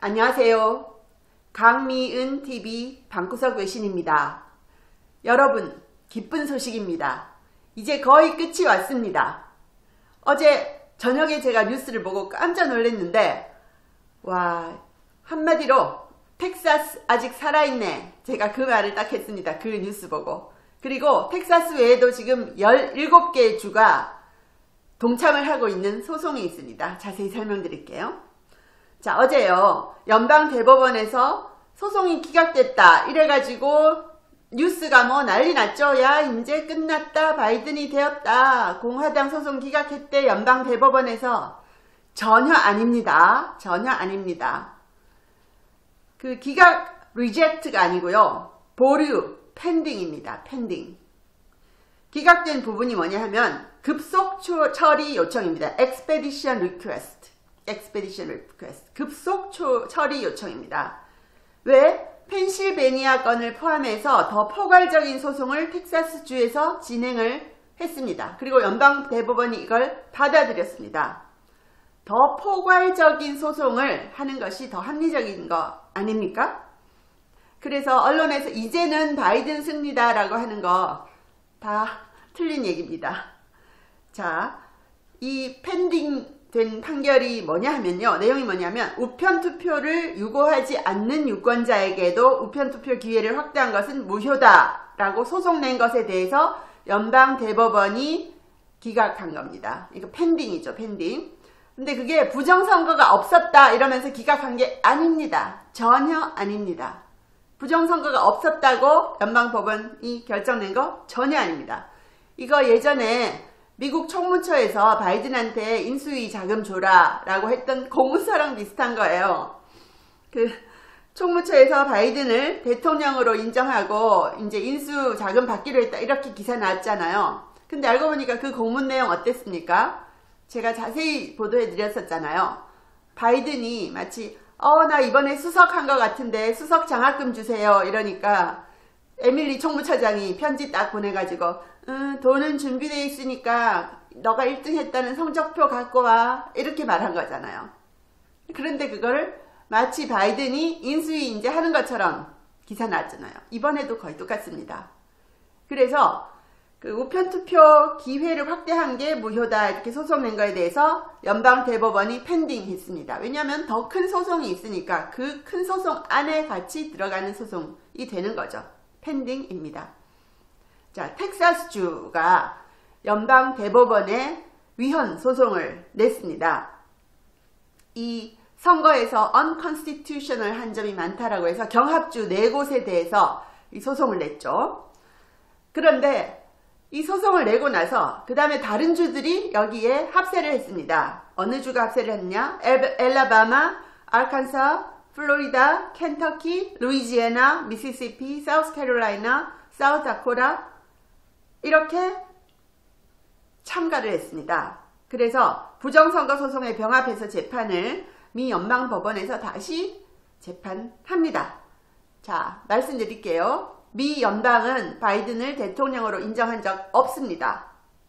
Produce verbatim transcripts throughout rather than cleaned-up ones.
안녕하세요. 강미은 티비 방구석 외신입니다. 여러분, 기쁜 소식입니다. 이제 거의 끝이 왔습니다. 어제 저녁에 제가 뉴스를 보고 깜짝 놀랐는데 와, 한마디로 텍사스 아직 살아있네. 제가 그 말을 딱 했습니다. 그 뉴스 보고. 그리고 텍사스 외에도 지금 열일곱 개의 주가 동참을 하고 있는 소송이 있습니다. 자세히 설명드릴게요. 자, 어제요, 연방대법원에서 소송이 기각됐다 이래가지고 뉴스가 뭐 난리 났죠. 야, 이제 끝났다. 바이든이 되었다. 공화당 소송 기각했대. 연방대법원에서. 전혀 아닙니다. 전혀 아닙니다. 그 기각 리젝트가 아니고요. 보류, 펜딩입니다. 펜딩. 기각된 부분이 뭐냐 하면 급속 처리 요청입니다. expedition request. expedition request. 급속 처리 요청입니다. 왜? 펜실베니아 건을 포함해서 더 포괄적인 소송을 텍사스주에서 진행을 했습니다. 그리고 연방대법원이 이걸 받아들였습니다. 더 포괄적인 소송을 하는 것이 더 합리적인 거 아닙니까? 그래서 언론에서 이제는 바이든 승리다라고 하는 거 다 틀린 얘기입니다. 자, 이 펜딩된 판결이 뭐냐 하면요. 내용이 뭐냐면 우편투표를 유고하지 않는 유권자에게도 우편투표 기회를 확대한 것은 무효다라고 소송낸 것에 대해서 연방대법원이 기각한 겁니다. 이거 펜딩이죠. 펜딩. 근데 그게 부정선거가 없었다 이러면서 기각한 게 아닙니다. 전혀 아닙니다. 부정선거가 없었다고 연방법원이 결정낸 거 전혀 아닙니다. 이거 예전에 미국 총무처에서 바이든한테 인수위 자금 줘라 라고 했던 공문서랑 비슷한 거예요. 그 총무처에서 바이든을 대통령으로 인정하고 이제 인수 자금 받기로 했다 이렇게 기사 나왔잖아요. 근데 알고 보니까 그 공문 내용 어땠습니까? 제가 자세히 보도해 드렸었잖아요. 바이든이 마치 어, 나 이번에 수석한 것 같은데 수석 장학금 주세요 이러니까 에밀리 총무처장이 편지 딱 보내가지고 음, 돈은 준비되어 있으니까 너가 일 등 했다는 성적표 갖고 와 이렇게 말한 거잖아요. 그런데 그걸 마치 바이든이 인수위 이제 하는 것처럼 기사 났잖아요. 이번에도 거의 똑같습니다. 그래서 그 우편투표 기회를 확대한 게 무효다 이렇게 소송낸 거에 대해서 연방대법원이 펜딩했습니다. 왜냐하면 더 큰 소송이 있으니까 그 큰 소송 안에 같이 들어가는 소송이 되는 거죠. 펜딩입니다. 자, 텍사스주가 연방대법원에 위헌 소송을 냈습니다. 이 선거에서 unconstitutional 한 점이 많다라고 해서 경합주 네 곳에 대해서 이 소송을 냈죠. 그런데 이 소송을 내고 나서 그 다음에 다른 주들이 여기에 합세를 했습니다. 어느 주가 합세를 했냐? 엘라바마, 아칸사, 플로리다, 켄터키, 루이지애나, 미시시피, 사우스캐롤라이나, 사우스다코타 이렇게 참가를 했습니다. 그래서 부정선거 소송에 병합해서 재판을 미 연방법원에서 다시 재판합니다. 자, 말씀드릴게요. 미 연방은 바이든을 대통령으로 인정한 적 없습니다.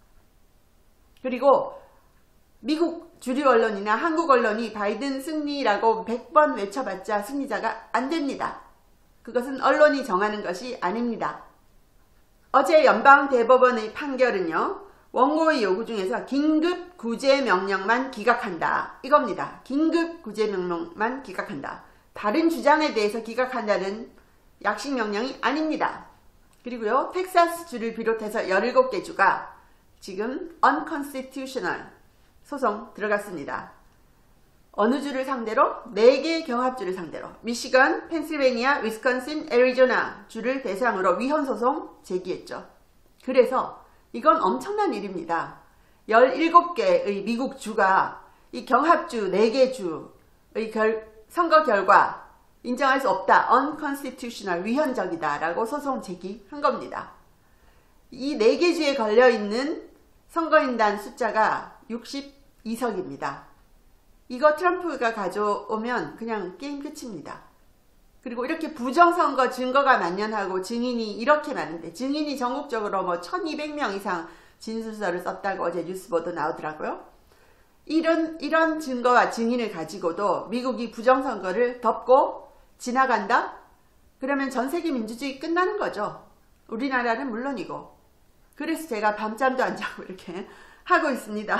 그리고 미국 주류 언론이나 한국 언론이 바이든 승리라고 백 번 외쳐봤자 승리자가 안 됩니다. 그것은 언론이 정하는 것이 아닙니다. 어제 연방대법원의 판결은요. 원고의 요구 중에서 긴급 구제명령만 기각한다. 이겁니다. 긴급 구제명령만 기각한다. 다른 주장에 대해서 기각한다는 약식명령이 아닙니다. 그리고요. 텍사스주를 비롯해서 열일곱 개 주가 지금 unconstitutional 소송 들어갔습니다. 어느 주를 상대로? 네 개 경합주를 상대로 미시건, 펜실베니아, 위스콘신, 애리조나 주를 대상으로 위헌 소송 제기했죠. 그래서 이건 엄청난 일입니다. 열일곱 개의 미국 주가 이 경합주 네 개 주의 결, 선거 결과 인정할 수 없다. unconstitutional, 위헌적이다 라고 소송 제기한 겁니다. 이 네 개 주에 걸려있는 선거인단 숫자가 육십이 석입니다. 이거 트럼프가 가져오면 그냥 게임 끝입니다. 그리고 이렇게 부정선거 증거가 만연하고 증인이 이렇게 많은데 증인이 전국적으로 뭐 천이백 명 이상 진술서를 썼다고 어제 뉴스 보도 나오더라고요. 이런, 이런 증거와 증인을 가지고도 미국이 부정선거를 덮고 지나간다? 그러면 전 세계 민주주의 끝나는 거죠. 우리나라는 물론이고. 그래서 제가 밤잠도 안 자고 이렇게 하고 있습니다.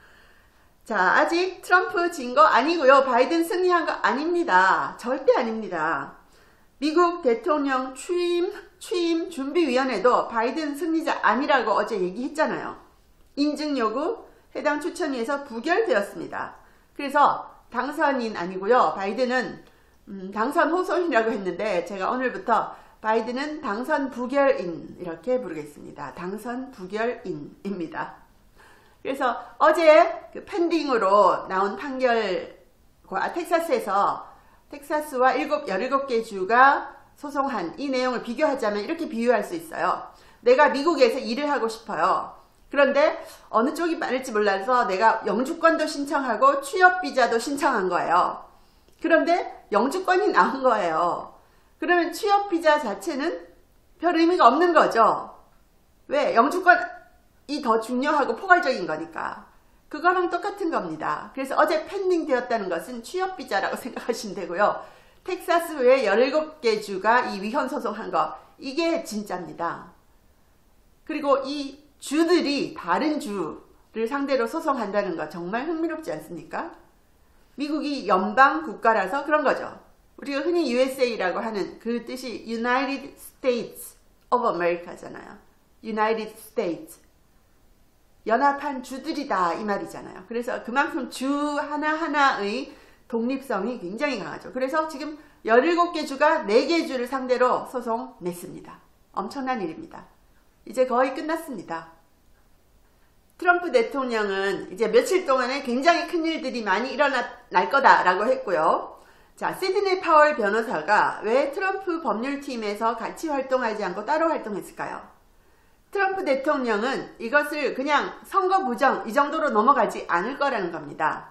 자, 아직 트럼프 진 거 아니고요. 바이든 승리한 거 아닙니다. 절대 아닙니다. 미국 대통령 취임, 취임 준비위원회도 바이든 승리자 아니라고 어제 얘기했잖아요. 인증 요구 해당 추천위에서 부결되었습니다. 그래서 당선인 아니고요. 바이든은 음, 당선 호소인이라고 했는데 제가 오늘부터 바이든은 당선 부결인 이렇게 부르겠습니다. 당선 부결인입니다. 그래서 어제 그 펜딩으로 나온 판결, 텍사스에서 텍사스와 일곱, 열일곱 개 주가 소송한 이 내용을 비교하자면 이렇게 비유할 수 있어요. 내가 미국에서 일을 하고 싶어요. 그런데 어느 쪽이 많을지 몰라서 내가 영주권도 신청하고 취업비자도 신청한 거예요. 그런데 영주권이 나온 거예요. 그러면 취업비자 자체는 별 의미가 없는 거죠. 왜? 영주권이 더 중요하고 포괄적인 거니까. 그거랑 똑같은 겁니다. 그래서 어제 펜딩 되었다는 것은 취업비자라고 생각하시면 되고요. 텍사스 외에 열일곱 개 주가 이 위헌 소송한 거, 이게 진짜입니다. 그리고 이 주들이 다른 주를 상대로 소송한다는 거 정말 흥미롭지 않습니까? 미국이 연방 국가라서 그런 거죠. 우리가 흔히 유에스에이라고 하는 그 뜻이 United States of America잖아요. United States. 연합한 주들이다 이 말이잖아요. 그래서 그만큼 주 하나하나의 독립성이 굉장히 강하죠. 그래서 지금 열일곱 개 주가 네 개 주를 상대로 소송 냈습니다. 엄청난 일입니다. 이제 거의 끝났습니다. 트럼프 대통령은 이제 며칠 동안에 굉장히 큰 일들이 많이 일어날 거다라고 했고요. 자, 시드니 파월 변호사가 왜 트럼프 법률팀에서 같이 활동하지 않고 따로 활동했을까요? 트럼프 대통령은 이것을 그냥 선거 부정 이 정도로 넘어가지 않을 거라는 겁니다.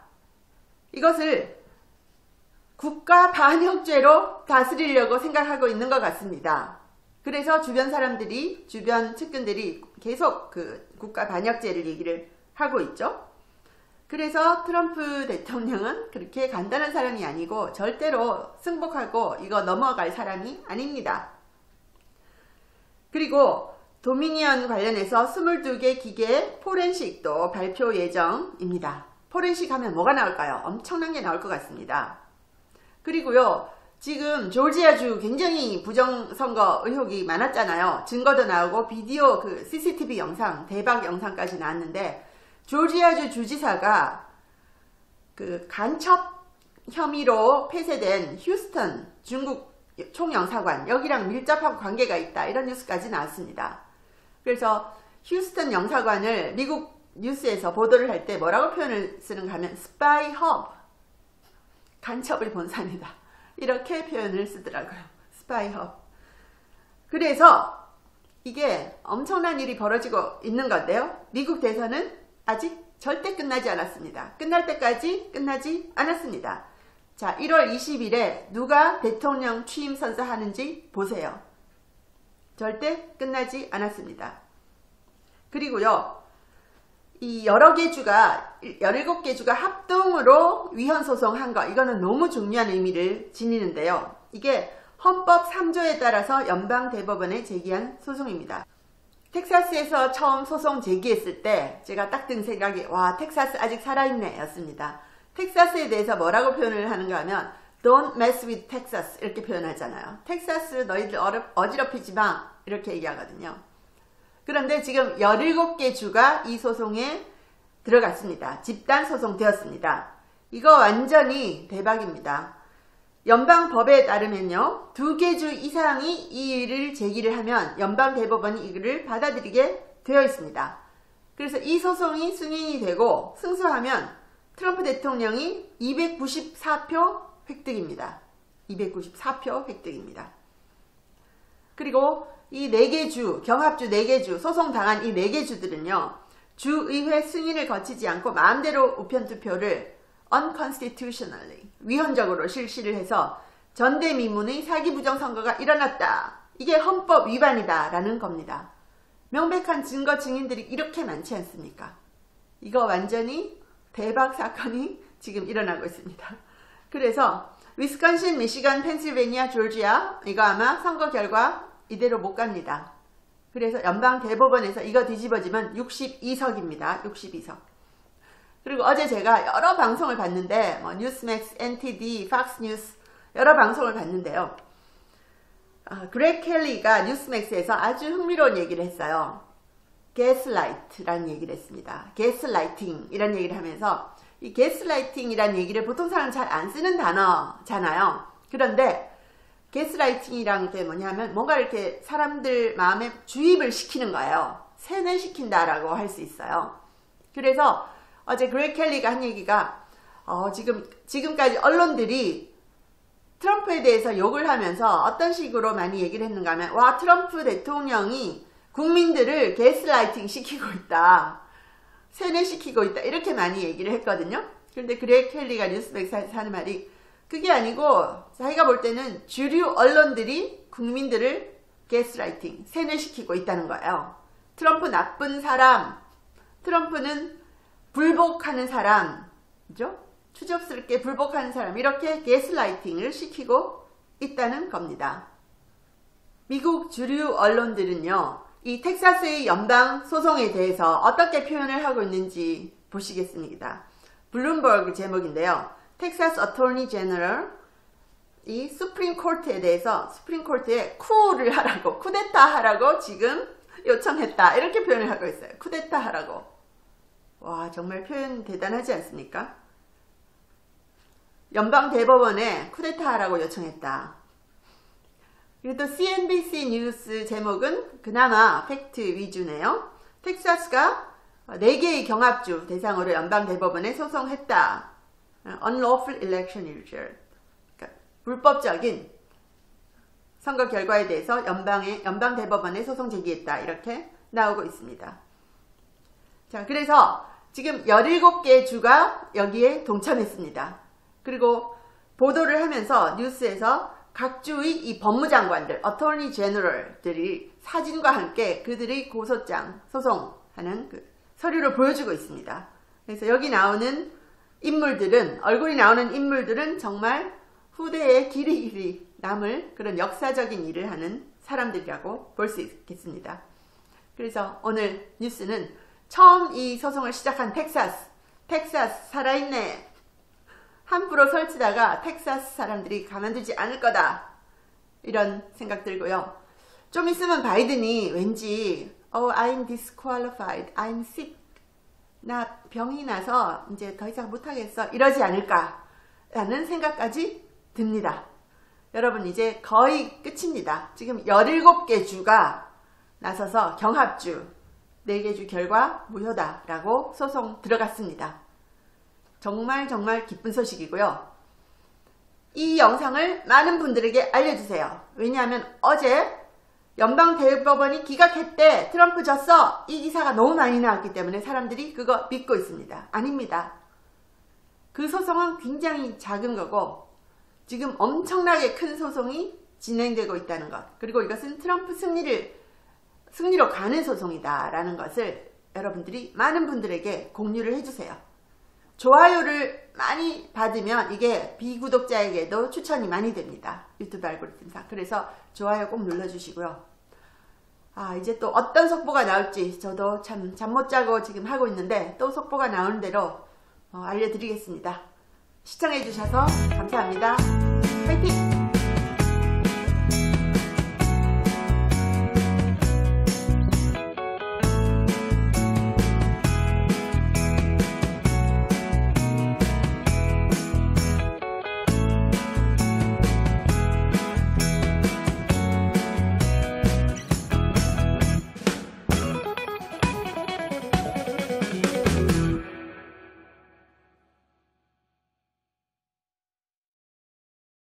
이것을 국가 반역죄로 다스리려고 생각하고 있는 것 같습니다. 그래서 주변 사람들이, 주변 측근들이 계속 그 국가 반역죄를 얘기를 하고 있죠. 그래서 트럼프 대통령은 그렇게 간단한 사람이 아니고 절대로 승복하고 이거 넘어갈 사람이 아닙니다. 그리고 도미니언 관련해서 이십이 개 기계 포렌식도 발표 예정입니다. 포렌식 하면 뭐가 나올까요? 엄청난 게 나올 것 같습니다. 그리고요, 지금 조지아주 굉장히 부정선거 의혹이 많았잖아요. 증거도 나오고 비디오 그 씨씨티비 영상, 대박 영상까지 나왔는데 조지아주 주지사가 그 간첩 혐의로 폐쇄된 휴스턴 중국 총영사관 여기랑 밀접한 관계가 있다 이런 뉴스까지 나왔습니다. 그래서 휴스턴 영사관을 미국 뉴스에서 보도를 할 때 뭐라고 표현을 쓰는가 하면 스파이 허브, 간첩의 본산이다 이렇게 표현을 쓰더라고요. 스파이 허브. 그래서 이게 엄청난 일이 벌어지고 있는 건데요. 미국 대선은 아직 절대 끝나지 않았습니다. 끝날 때까지 끝나지 않았습니다. 자, 일월 이십일에 누가 대통령 취임 선서하는지 보세요. 절대 끝나지 않았습니다. 그리고요, 이 여러 개 주가, 열일곱 개 주가 합동으로 위헌 소송한 거, 이거는 너무 중요한 의미를 지니는데요. 이게 헌법 삼 조에 따라서 연방대법원에 제기한 소송입니다. 텍사스에서 처음 소송 제기했을 때 제가 딱 든 생각이 와, 텍사스 아직 살아있네 였습니다. 텍사스에 대해서 뭐라고 표현을 하는가 하면 Don't mess with Texas 이렇게 표현하잖아요. 텍사스 너희들 어렵, 어지럽히지 마 이렇게 얘기하거든요. 그런데 지금 열일곱 개 주가 이 소송에 들어갔습니다. 집단 소송 되었습니다. 이거 완전히 대박입니다. 연방법에 따르면요, 두 개 주 이상이 이 일을 제기를 하면 연방대법원이 이를 받아들이게 되어 있습니다. 그래서 이 소송이 승인이 되고 승소하면 트럼프 대통령이 이백구십사 표 획득입니다. 이백구십사 표 획득입니다. 그리고 이 네 개 주, 경합주 네 개 주, 소송당한 이 네 개 주들은요, 주의회 승인을 거치지 않고 마음대로 우편투표를 unconstitutionally, 위헌적으로 실시를 해서 전대미문의 사기부정선거가 일어났다. 이게 헌법 위반이다 라는 겁니다. 명백한 증거 증인들이 이렇게 많지 않습니까? 이거 완전히 대박 사건이 지금 일어나고 있습니다. 그래서 위스콘신, 미시간, 펜실베니아, 조지아 이거 아마 선거 결과 이대로 못 갑니다. 그래서 연방 대법원에서 이거 뒤집어지면 육십이 석입니다. 육십이 석. 그리고 어제 제가 여러 방송을 봤는데 뭐 뉴스맥스, 엔티디, 팍스뉴스 여러 방송을 봤는데요. 어, 그렉 켈리가 뉴스맥스에서 아주 흥미로운 얘기를 했어요. 게스라이트라는 얘기를 했습니다. 게스라이팅이라는 얘기를 하면서 이 게스라이팅이라는 얘기를 보통 사람은 잘 안 쓰는 단어잖아요. 그런데 게스라이팅이란 게 뭐냐면 뭔가 이렇게 사람들 마음에 주입을 시키는 거예요. 세뇌시킨다라고 할 수 있어요. 그래서 어제 그렉 켈리가 한 얘기가 어, 지금, 지금까지 언론들이 트럼프에 대해서 욕을 하면서 어떤 식으로 많이 얘기를 했는가 하면 와 트럼프 대통령이 국민들을 게스라이팅 시키고 있다. 세뇌시키고 있다. 이렇게 많이 얘기를 했거든요. 그런데 그렉 켈리가 뉴스맥스에서 하는 말이 그게 아니고 자기가 볼 때는 주류 언론들이 국민들을 게스라이팅, 세뇌시키고 있다는 거예요. 트럼프 나쁜 사람, 트럼프는 불복하는 사람, 그죠? 추접스럽게 불복하는 사람 이렇게 게스라이팅을 시키고 있다는 겁니다. 미국 주류 언론들은요. 이 텍사스의 연방 소송에 대해서 어떻게 표현을 하고 있는지 보시겠습니다. 블룸버그 제목인데요. 텍사스 어토니 제너럴 이 수프림 코트에 대해서 수프림 코트에 쿠를 하라고 쿠데타 하라고 지금 요청했다. 이렇게 표현을 하고 있어요. 쿠데타 하라고. 와 정말 표현 대단하지 않습니까? 연방 대법원에 쿠데타 하라고 요청했다. 그리고 또 씨엔비씨 뉴스 제목은 그나마 팩트 위주네요. 텍사스가 네 개의 경합주 대상으로 연방 대법원에 소송했다. Unlawful election result. 그러니까 불법적인 선거 결과에 대해서 연방에, 연방 대법원에 소송 제기했다. 이렇게 나오고 있습니다. 자, 그래서 지금 열일곱 개 주가 여기에 동참했습니다. 그리고 보도를 하면서 뉴스에서 각 주의 이 법무장관들, 어토니 제너럴들이 사진과 함께 그들의 고소장, 소송하는 그 서류를 보여주고 있습니다. 그래서 여기 나오는 인물들은, 얼굴이 나오는 인물들은 정말 후대에 길이 길이 남을 그런 역사적인 일을 하는 사람들이라고 볼 수 있겠습니다. 그래서 오늘 뉴스는 처음 이 소송을 시작한 텍사스, 텍사스 살아있네. 함부로 설치다가 텍사스 사람들이 가만두지 않을 거다. 이런 생각 들고요. 좀 있으면 바이든이 왠지 Oh, I'm disqualified. I'm sick. 나 병이 나서 이제 더 이상 못하겠어. 이러지 않을까 라는 생각까지 듭니다. 여러분 이제 거의 끝입니다. 지금 열일곱 개 주가 나서서 경합주 네 개 주 결과 무효다라고 소송 들어갔습니다. 정말 정말 기쁜 소식이고요. 이 영상을 많은 분들에게 알려주세요. 왜냐하면 어제 연방대법원이 기각했대. 트럼프 졌어. 이 기사가 너무 많이 나왔기 때문에 사람들이 그거 믿고 있습니다. 아닙니다. 그 소송은 굉장히 작은 거고 지금 엄청나게 큰 소송이 진행되고 있다는 것. 그리고 이것은 트럼프 승리를 승리로 가는 소송이다라는 것을 여러분들이 많은 분들에게 공유를 해주세요. 좋아요를 많이 받으면 이게 비구독자에게도 추천이 많이 됩니다. 유튜브 알고리즘상. 그래서 좋아요 꼭 눌러주시고요. 아 이제 또 어떤 속보가 나올지 저도 참 잠 못 자고 지금 하고 있는데 또 속보가 나오는 대로 어, 알려드리겠습니다. 시청해주셔서 감사합니다. 화이팅!